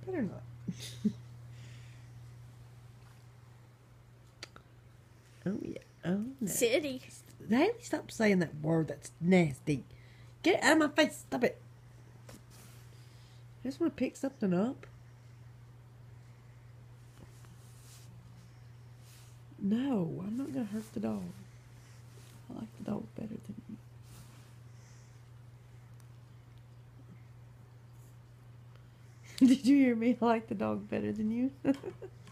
Better not. Oh, yeah. Oh, no. City. Haley, stop saying that word. That's nasty. Get it out of my face. Stop it. I just want to pick something up. No, I'm not going to hurt the dog. I like the dog better than you. Did you hear me? I like the dog better than you.